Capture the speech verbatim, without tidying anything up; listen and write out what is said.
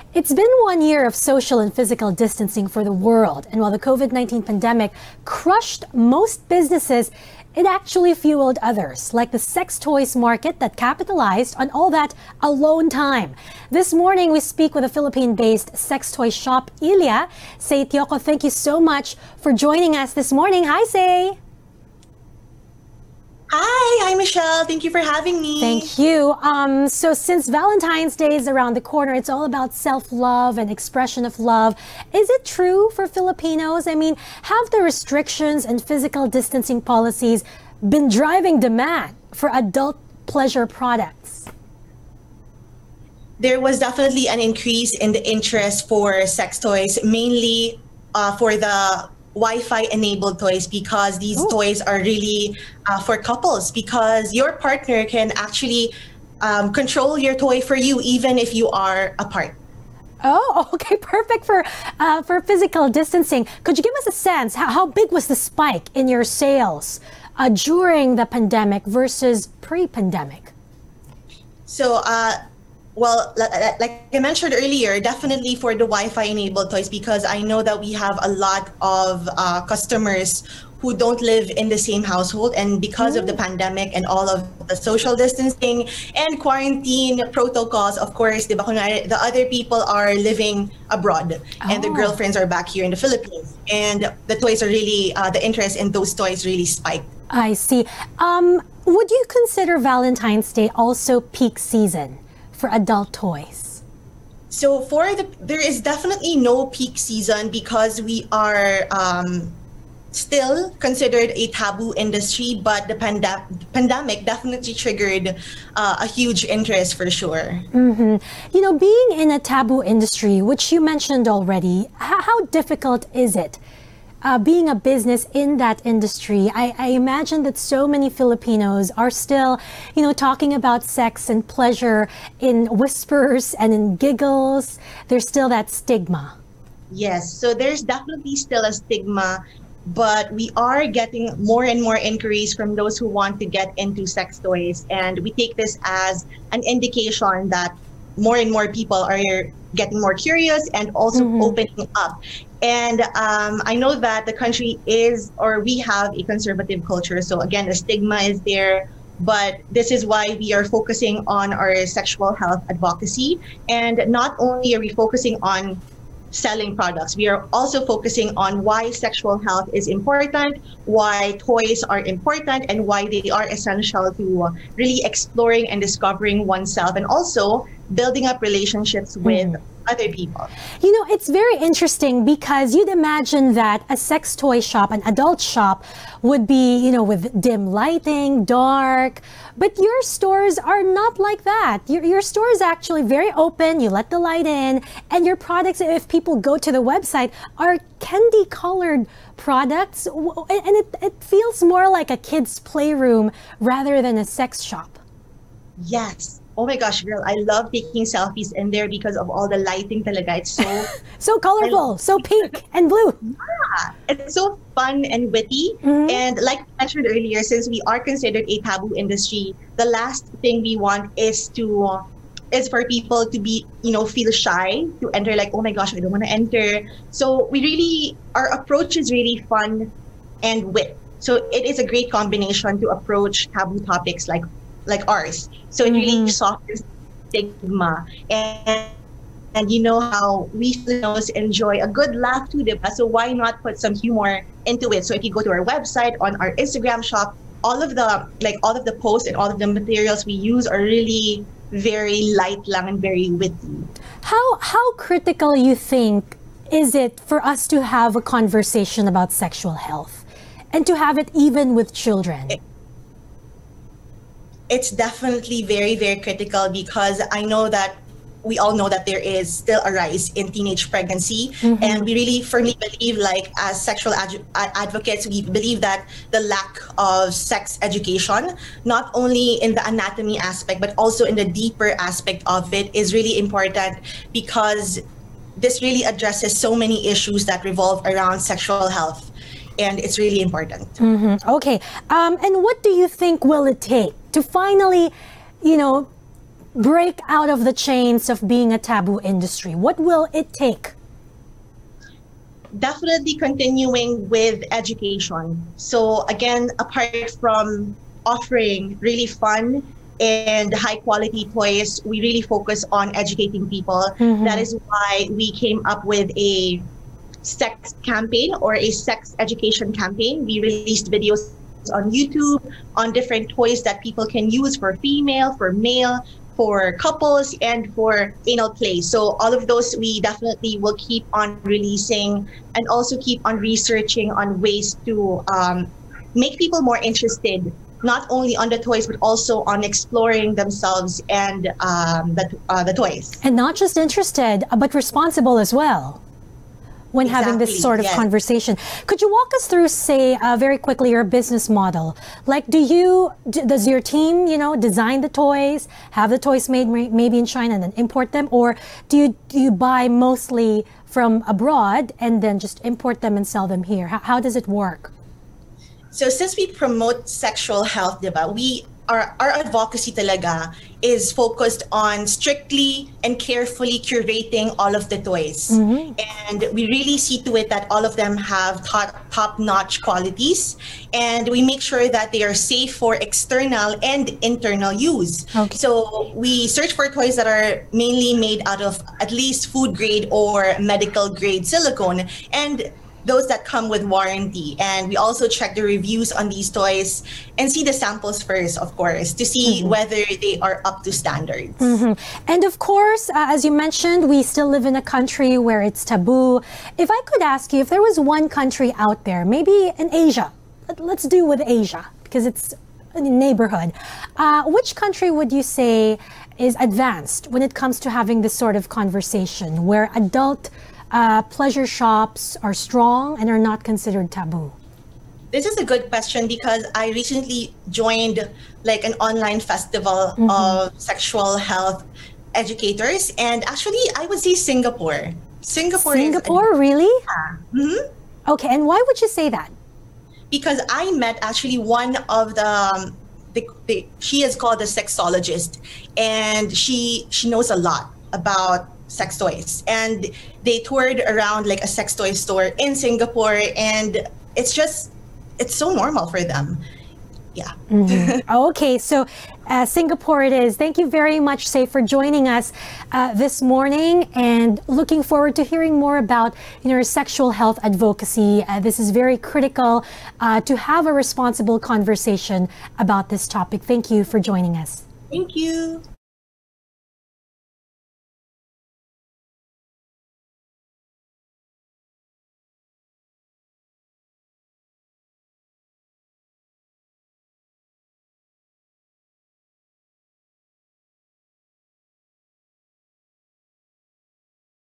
It's been one year of social and physical distancing for the world, and while the COVID nineteen pandemic crushed most businesses, it actually fueled others, like the sex toys market that capitalized on all that alone time. This morning, we speak with a Philippine-based sex toy shop, I L Y A. Say Tioco, thank you so much for joining us this morning. Hi, Say. Hi, hi Michelle. Thank you for having me. Thank you. Um, so since Valentine's Day is around the corner, it's all about self-love and expression of love. Is it true for Filipinos? I mean, have the restrictions and physical distancing policies been driving demand for adult pleasure products? There was definitely an increase in the interest for sex toys, mainly uh, for the Wi-Fi-enabled toys, because these Ooh. toys are really uh, for couples, because your partner can actually um, control your toy for you even if you are apart. Oh, okay, perfect for uh, for physical distancing. Could you give us a sense, how, how big was the spike in your sales uh, during the pandemic versus pre-pandemic? So, uh, Well, like I mentioned earlier, definitely for the Wi-Fi enabled toys, because I know that we have a lot of uh, customers who don't live in the same household, and because mm. of the pandemic and all of the social distancing and quarantine protocols, of course, the the other people are living abroad oh. and their girlfriends are back here in the Philippines, and the toys are really, uh, the interest in those toys really spiked. I see. Um, would you consider Valentine's Day also peak season for adult toys? So for the, there is definitely no peak season, because we are um, still considered a taboo industry, but the panda pandemic definitely triggered uh, a huge interest for sure. Mm-hmm. You know, being in a taboo industry, which you mentioned already, how, how difficult is it? Uh, being a business in that industry, I, I imagine that so many Filipinos are still, you know, talking about sex and pleasure in whispers and in giggles. There's still that stigma. Yes, so there's definitely still a stigma, but we are getting more and more inquiries from those who want to get into sex toys, and we take this as an indication that more and more people are getting more curious and also mm-hmm. opening up. And um, I know that the country is, or we have a conservative culture. So again, the stigma is there, but this is why we are focusing on our sexual health advocacy. And not only are we focusing on selling products, we are also focusing on why sexual health is important, why toys are important, and why they are essential to really exploring and discovering oneself, and also building up relationships with mm. other people. You know, it's very interesting, because you'd imagine that a sex toy shop, an adult shop, would be, you know, with dim lighting, dark, but your stores are not like that. Your, your store is actually very open, you let the light in, and your products, if people go to the website, are candy colored products, and it, it feels more like a kid's playroom rather than a sex shop. Yes. Oh my gosh, girl, I love taking selfies in there because of all the lighting talaga. It's so... so colorful, so pink and blue. Yeah, it's so fun and witty. Mm-hmm. And like I mentioned earlier, since we are considered a taboo industry, the last thing we want is to... is for people to be, you know, feel shy to enter, like, oh my gosh, I don't want to enter. So we really, our approach is really fun and wit. So it is a great combination to approach taboo topics like like ours. So it really mm-hmm. softens stigma. And, and you know how we Filipinos enjoy a good laugh too, diba? So why not put some humor into it? So if you go to our website, on our Instagram shop, all of the, like all of the posts and all of the materials we use are really very light lang and very witty. How, how critical you think is it for us to have a conversation about sexual health, and to have it even with children? It, It's definitely very, very critical, because I know that we all know that there is still a rise in teenage pregnancy. Mm-hmm. And we really firmly believe, like as sexual ad advocates, we believe that the lack of sex education, not only in the anatomy aspect, but also in the deeper aspect of it, is really important, because this really addresses so many issues that revolve around sexual health. And it's really important. Mm-hmm. Okay. Um, and what do you think will it take to finally, you know, break out of the chains of being a taboo industry? What will it take? Definitely continuing with education. So again, apart from offering really fun and high quality toys, we really focus on educating people. Mm-hmm. That is why we came up with a sex campaign or a sex education campaign. We released videos on YouTube on different toys that people can use for female, for male, for couples, and for anal play. So all of those we definitely will keep on releasing, and also keep on researching on ways to um, make people more interested, not only on the toys, but also on exploring themselves and um, the, uh, the toys. And not just interested, but responsible as well when exactly, having this sort of yes. conversation. Could you walk us through, say, uh, very quickly, your business model? Like, do you, d does your team, you know, design the toys, have the toys made maybe in China and then import them? Or do you, do you buy mostly from abroad and then just import them and sell them here? How, how does it work? So since we promote sexual health, diba, we our our advocacy talaga is focused on strictly and carefully curating all of the toys. Mm-hmm. And we really see to it that all of them have top, top-notch qualities, and we make sure that they are safe for external and internal use. Okay. So we search for toys that are mainly made out of at least food grade or medical grade silicone, and those that come with warranty. And we also check the reviews on these toys and see the samples first, of course, to see mm-hmm. whether they are up to standards. Mm-hmm. And of course, uh, as you mentioned, we still live in a country where it's taboo. If I could ask you, if there was one country out there, maybe in Asia, let's do with Asia, because it's a neighborhood, uh, which country would you say is advanced when it comes to having this sort of conversation, where adult Uh, pleasure shops are strong and are not considered taboo? This is a good question, because I recently joined like an online festival mm-hmm. of sexual health educators, and actually I would say Singapore. Singapore. Singapore, is, really? Yeah. Mm-hmm. Okay, and why would you say that? Because I met actually one of the, um, the, the she is called a sexologist, and she she knows a lot about sex toys, and they toured around like a sex toy store in Singapore, and it's just, it's so normal for them. Yeah. Mm-hmm. Okay, so uh, Singapore it is. Thank you very much, Say, for joining us uh, this morning, and looking forward to hearing more about, you know, sexual health advocacy. Uh, this is very critical uh, to have a responsible conversation about this topic. Thank you for joining us. Thank you.